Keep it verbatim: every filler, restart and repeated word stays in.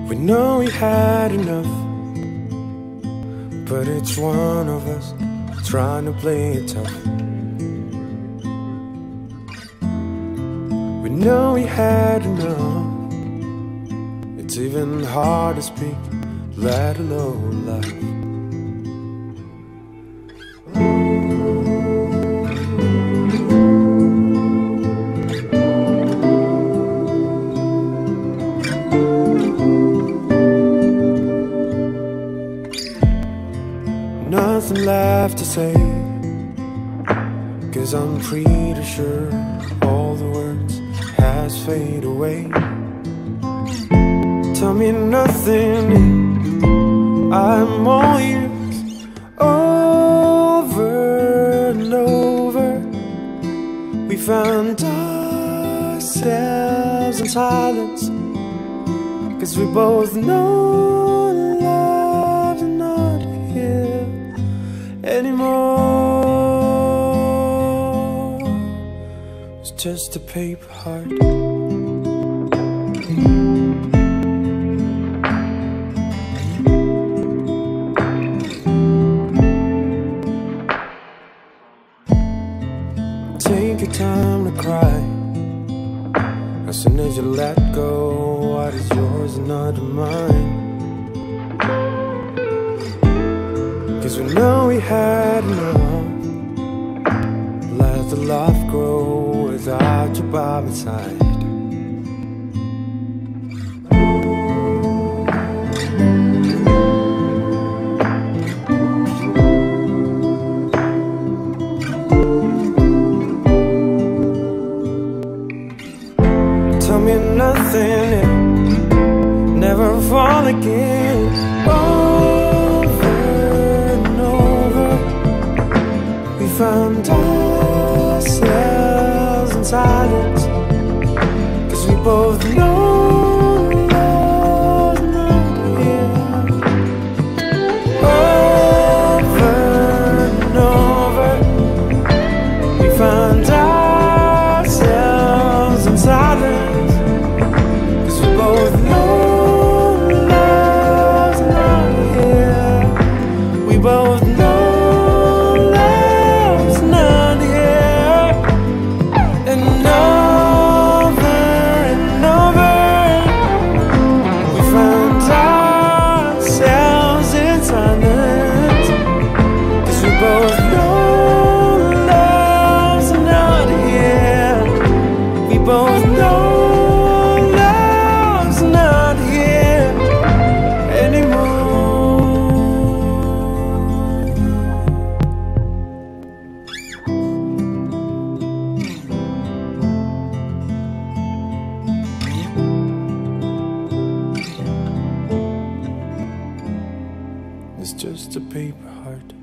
We know we had enough, but it's one of us trying to play it tough. We know we had enough. It's even hard to speak, let alone laugh. Nothing left to say, 'cause I'm pretty sure all the words has faded away. Tell me nothing, I'm all ears. Over and over, we found ourselves in silence, 'cause we both know love's not here anymore. It's just a paper heart. Take your time to cry. As soon as you let go, what is yours is not mine. 'Cause we know we had enough. Let the love grow without you by my side. Tell me nothing, never fall again. Over and over, we found ourselves in silence, 'cause we both know love's not here. Over and over, we found ourselves in silence, 'cause we both know love's not here. We both know love's not here. And over and over, we found ourselves in silence, 'cause we both know love's not here. We both know love's not here anymore. It's just a paper heart.